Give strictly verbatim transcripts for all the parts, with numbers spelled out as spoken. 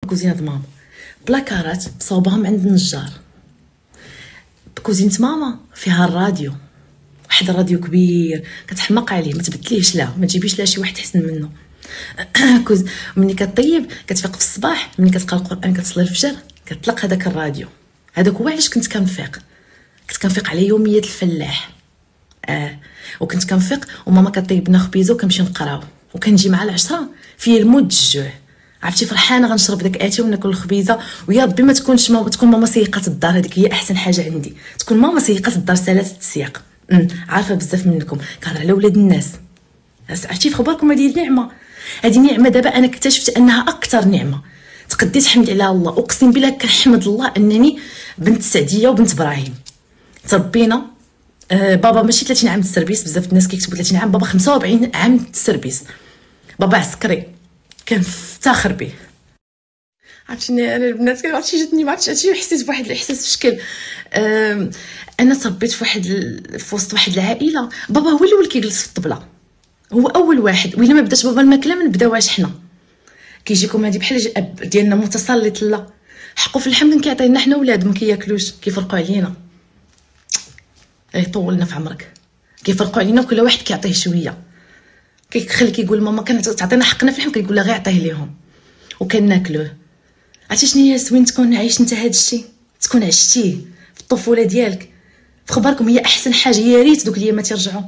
كوزينه د ماما بلاكارات صوبهم عند النجار. كوزينه ماما فيها الراديو، واحد الراديو كبير كتحمق عليه، ما تبدليهش، لا ما تجيبيش لا شي واحد احسن منه. كوز ملي كطيب كتفيق في الصباح، ملي كتقرا القران كتصلي الفجر كتطلق هذاك الراديو. هذاك هو علاش كنت كنفيق، كنت كنفيق على يوميه الفلاح. اه وكنت كنفيق وماما كطيب لنا خبيزه وكنمشي نقراو، وكنجي مع العشرة في الموت الجوع، عرفتي فرحانه غنشرب داك اتاي وناكل الخبيزه. ويا ربي ما تكونش ماما، تكون ماما سيقات الدار، هذيك هي احسن حاجه عندي، تكون ماما سيقات الدار سلاسه السياق. عارفه بزاف منكم كنهضر على ولاد الناس، عرفتي في خبركم هذه النعمه، هذه نعمه دابا انا اكتشفت انها اكثر نعمه تقديت حمد على الله. اقسم بالله كنحمد الله انني بنت سعديه وبنت ابراهيم تربينا. آه بابا ماشي ثلاثين عام السربيس، بزاف الناس كيكتبوا ثلاثين عام، بابا خمسة وأربعين عام السربيس، بابا عسكري كنفتخر به. عرفتيني انا البنات عرفتي جاتني ما عرفتش عرفتي حسيت بواحد الاحساس في شكل آه انا تربيت في واحد ال... في وسط واحد العائله. بابا هو الاول كيجلس في الطبله، هو اول واحد، وإلا ما بداش بابا الماكله ما نبداوهاش حنا. كيجيكم هادي بحال الاب ديالنا متسلط، لا حقو في اللحم كان كيعطينا حنا ولاد ما كياكلوش، كيفرقوا علينا. اي طولنا في عمرك، كيفرقوا علينا وكل واحد كيعطيه شويه، كيخلي كيقول ماما كانت تعطينا حقنا في اللحم، كيقول لها غير عطيه ليهم وكناكلوه. عرفتي شنو هي زوين تكون عايش انت هذا الشيء، تكون عشتيه في الطفوله ديالك. في خبركم هي احسن حاجه، يا ريت دوك الايامات يرجعوا.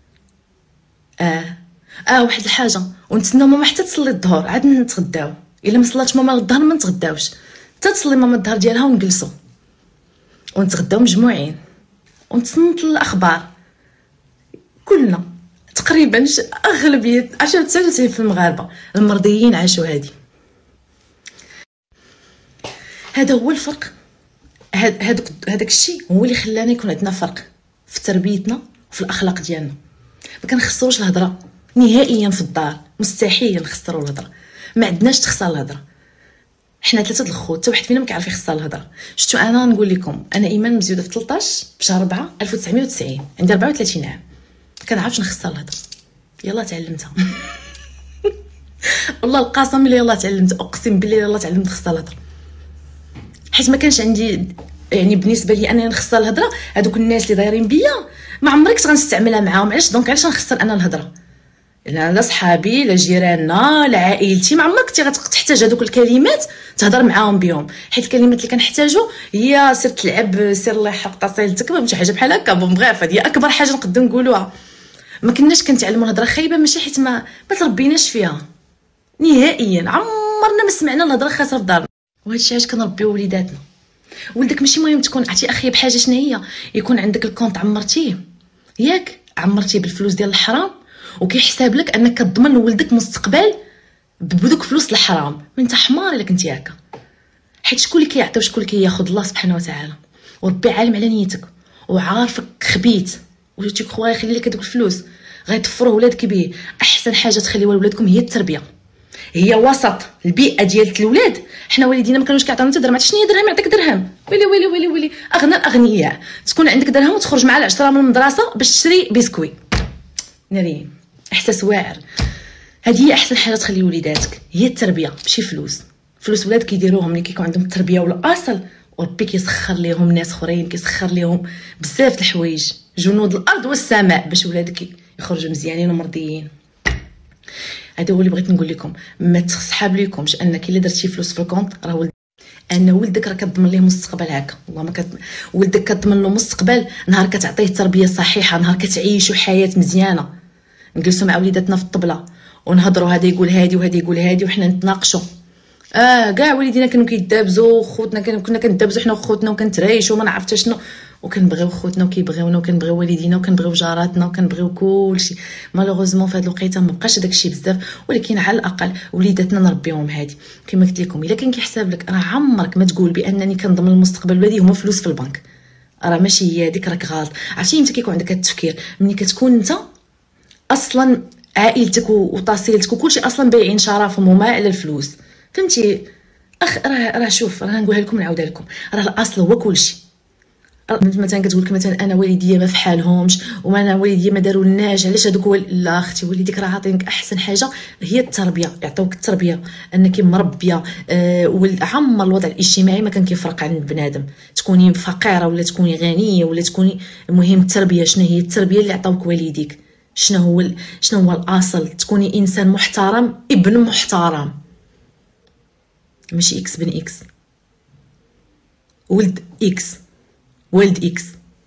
اه اه واحد الحاجه، ونتسناو ماما حتى تصلي الظهر عاد نتغداو، الا ما صلاتش ماما الظهر ما نتغداوش، حتى تصلي ماما الظهر ديالها ونجلسوا ونتغداو مجموعين ونتصنت الاخبار. كلنا تقريبا اغلبيه عشرة تسعة وتسعين في المغاربه المرضيين عاشوا هذه. هذا هو الفرق، هذاك هذاك الشيء هو اللي خلانا يكون عندنا فرق في تربيتنا وفي الاخلاق ديالنا. ما كنخسروش الهضره نهائيا في الدار، مستحيل نخسروا الهضره، ما عندناش تخسر الهضره. حنا ثلاثه د الخوت، حتى واحد فينا ما كيعرف يخسر الهضره. شفتوا انا نقول لكم، انا ايمان مزيوده في ثلاطاش بشهر أربعة ألف وتسعمائة وتسعين، عندي أربعة وثلاثين عام، ما كنعرفش نخسر الهضره. يلا تعلمتها. والله القسم بالله يلا تعلمت، اقسم بالله يلا تعلمت نخسر الهضره، حيت ما كانش عندي يعني بالنسبه لي انا نخسر الهضره. هذوك الناس اللي دايرين بيا ما عمرك غنستعملها معاهم، علاش دونك علاش نخسر انا الهضره؟ لان لا صحابي لا جيراننا لا عائلتي ما عمرك تحتاج هذوك الكلمات تهضر معاهم بهم، حيت الكلمات اللي كنحتاجو هي سير تلعب، سير الله يحرق طاسيلتك، ما شي حاجه بحال هكا. بون بغيف هذه اكبر حاجه نقدر نقولوها. ما كناش كنتعلموا الهضره خايبه، ماشي حيت ما ما تربيناش فيها نهائيا، عمرنا ما سمعنا الهضره خاسره في دارنا. وهذا الشيء علاش كنربيو وليداتنا. ولدك ماشي مهم تكون عرفتي اخي بحاجه شنو هي، يكون عندك الكونط عمرتيه، ياك عمرتيه بالفلوس ديال الحرام، وكيحساب لك انك كتضمن لولدك مستقبل بدوك فلوس الحرام. ما انت حمار الا كنتي هكا، حيت شكون اللي كيعطي وشكون اللي كياخذ؟ الله سبحانه وتعالى. وربي عالم على نيتك وعارفك خبيت، وجيتي خويا يخلي لك هذوك الفلوس غيطفروا ولادك به. احسن حاجه تخليوها لولادكم هي التربيه، هي وسط البيئه ديال الولاد. حنا والدينا ما كانوش كيعطيونا حتى درهم، شنو هي درهم؟ يعطيك درهم، ويلي ويلي ويلي ويلي. اغنى الاغنياء تكون عندك درهم وتخرج مع العشرة من المدرسه باش تشري بسكوي نارين، احساس واعر. هذه هي احسن حاجه تخلي وليداتك، هي التربيه ماشي فلوس. فلوس ولاد كيديروهم ملي كيكون عندهم التربيه والاصل، وربي كيسخر ليهم ناس اخرين، كيسخر ليهم بزاف د الحوايج، جنود الارض والسماء، باش ولادك يخرجوا مزيانين ومرضيين. هذا هو اللي بغيت نقول لكم، ما تصحاب ليكمش انك الا درتي فلوس في الكونط راه ولد ان ولدك راه كتضمن ليه مستقبل هكا. والله ما كت... ولدك كتضمن له مستقبل نهار كتعطيه تربيه صحيحه، نهار كتعيشوا حياه مزيانه. نجلسوا مع وليداتنا في الطبله ونهضروا، هذا يقول هادي وهذا يقول هادي وحنا نتناقشوا. اه كاع والدينا كانوا كيدابزوا، خوتنا كنا كندابزوا حنا وخوتنا وكنتريشوا ما نعرف حتى شنو، وكنبغيو خوتنا وكيبغيونا وكنبغيو والدينا وكنبغيو جاراتنا وكنبغيو كلشي. مالوغوزمون في هاد الوقيته ما بقاش داكشي بزاف، ولكن على الاقل وليداتنا نربيوهم هادي. كما قلت لكم الا كان كيحساب لك، راه عمرك ما تقول بانني كنضمن المستقبل ولادي هما فلوس في البنك، راه ماشي هي هذيك، راك غلط. عرفتي انت كيكون عندك هاد التفكير ملي كتكون انت اصلا عائلتك وطاسيلتك وكلشي اصلا بايعين شرفهم وما على الفلوس، فهمتي؟ اخ راه راه شوف راه نقولها لكم نعاودها لكم، راه الاصل هو كلشي. مثلا كتقول لك مثلا انا والديا ما فحالهمش وما انا والديا ما داروا لناش، علاش هذوك وال... لا اختي والديك راه عاطينك احسن حاجه هي التربيه، يعطيوك التربيه انك مربيه. أه والعمر الوضع الاجتماعي ما كان كيفرق عند بنادم، تكوني فقيره ولا تكوني غنيه ولا تكوني، المهم التربيه. شنو هي التربيه اللي عطاوك والديك؟ شنو هو ال... شنو هو الاصل؟ تكوني انسان محترم، ابن محترم، ماشي اكس بن اكس، ولد اكس، ولد اكس.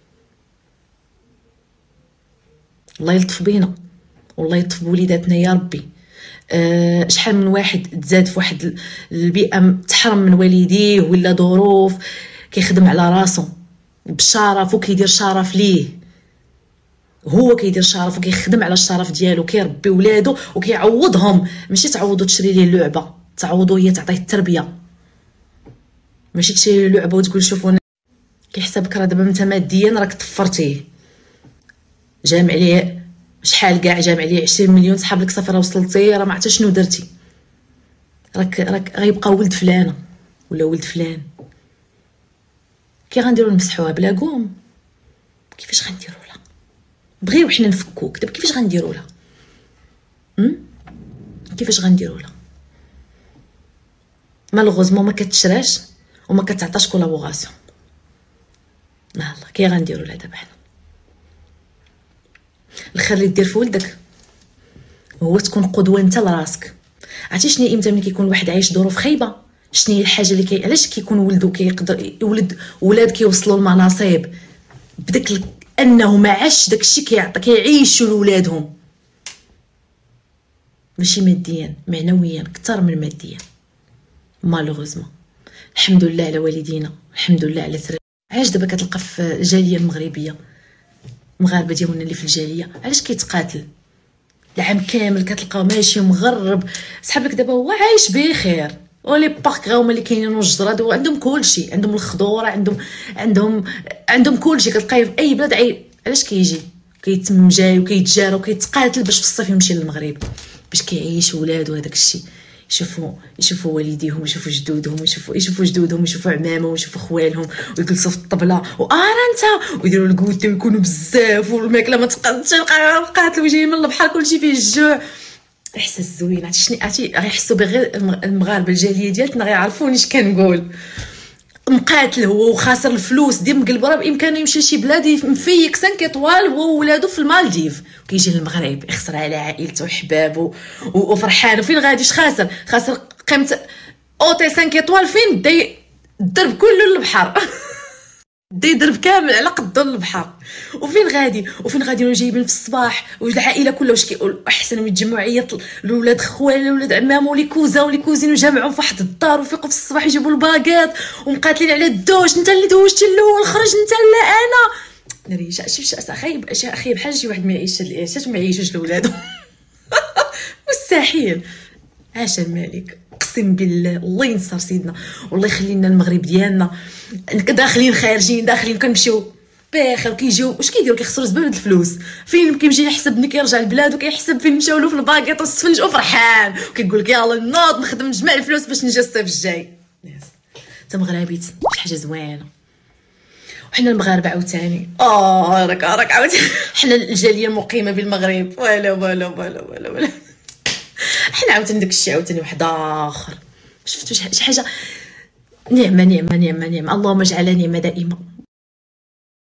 الله يلطف بينا والله يلطف بوليداتنا يا ربي. أه شحال من واحد تزاد في واحد البيئه تحرم من والديه ولا ظروف، كيخدم على راسو بالشرف وكيدير شرف ليه، هو كيدير شرف وكيخدم على الشرف ديالو، كيربي ولادو وكيعوضهم. ماشي تعوضو تشري ليه لعبه، تعوضو هي تعطيه التربيه، ماشي تشري له لعبه وتقول شوفوا كيحسبك راه دابا انت ماديا راك طفرتيه، جامع عليه شحال كاع، جامع عليه عشرين مليون، صحاب لك صافي راه وصلتي، راه ما عرفتش شنو درتي، راك راك غيبقى ولد فلانه ولا ولد فلان. كي غنديروا نمسحوها بلا قوم؟ كيفاش غنديروا لها؟ بغيو حنا نفكوك دابا، كيفاش غنديروا لها؟ هم كيفاش غنديروا لها؟ مالوغوزمون ما كتشراش وما كتعطاش كولابوراسيون. الله كي غنديروا لها دابا حنا؟ الخير اللي دير في ولدك هو تكون قدوه انت لراسك. عرفتي شنو امتى ملي كيكون واحد عايش ظروف خايبه؟ شنو هي الحاجه اللي كي علاش كيكون ولدو كيقدر يولد ولاد كيوصلوا للمناصب بداك ال... انه ما عاش داكشي كيعطي كيعيشوا لولادهم، ماشي ماديا، معنويا اكثر من ماديا. مالوغوزمون الحمد لله على والدينا، الحمد لله على ثري. علاش دابا كتلقى في الجاليه المغربيه مغاربه ديالنا اللي في الجاليه علاش كيتقاتل العام كامل؟ كتلقاو ماشي مغرب، صحاب لك دابا هو عايش بخير، ولي بارك غا هما اللي كاينين والجراد وعندهم كلشي، عندهم الخضوره، عندهم عندهم عندهم كلشي. كتلقاي في اي بلاد عي... علاش كيجي كيتم جاي وكيتجارى وكيتقاتل باش في الصيف يمشي للمغرب باش كيعيش ولادو هذاك الشيء، يشوفوا يشوفوا والديهم، يشوفوا جدودهم، يشوفوا يشوفوا جدودهم، يشوفوا عمامهم، يشوفوا خوالهم، ويجلسوا في الطبله وارانتا ويديروا الكوتي ويكونوا بزاف، والماكله ما تقدش، قاتلوا جايين من البحر كلشي فيه الجوع. احساس زوين. عرفتي شنو؟ عرفتي غيحسوا بغير المغاربه الجاليه ديالتنا غيعرفوني اش كنقول. مقاتل هو وخاسر الفلوس ديال مقلب، راه بامكانه يمشي لشي بلاد مفيك خمسة اطوال هو وولادو في المالديف، كيجي للمغرب يخسر على عائلته وحبابه وفرحان. وفين غادي؟ اش خاسر؟ خاسر قيمه اوتي خمسة اطوال، فين دا الدرب كله للبحر دا يضرب كامل على قدو البحر. وفين غادي؟ وفين غادي جايبين في الصباح والعائله كلها واش كيقول احسن من يتجمعوا يعيط لولاد خوال ولاد عمام ولي كوزا ولي كوزين وجمعوا في واحد الدار وفيقوا في الصباح يجيبوا الباكاط ومقاتلين على الدوش. انت اللي دوشتي الاول، خرج انت لا انا نريجا. شوف خايب اخي بحال شي واحد ما يعيش هاد العيشات ما يعيشوش لولادو مستحيل. عاش الملك، اقسم بالله الله ينصر سيدنا والله يخلي لنا المغرب ديالنا، داخلين خارجين داخلين كنمشيو باخر كيجيو واش كيديروا؟ كيخسروا زبال الفلوس. فين كيمشي يحسب ملي كيرجع لبلادو كيحسب فين مشاو له في الباكيط والسفنج وفرحان وكيقول لك يلاه نوض نخدم نجمع الفلوس باش نجي الصيف الجاي. انت مغربيت شي حاجه زوينه. وحنا المغاربه عاوتاني اه راك راك عاوتاني حنا الجاليه المقيمه بالمغرب ولا ولا ولا ولا ولا حنا عاوتاني داكشي عاوتاني واحد اخر. شفتوا شي حاجه؟ نعمه نعمه نعمه نعمه، اللهم اجعلها نعمه دائمه.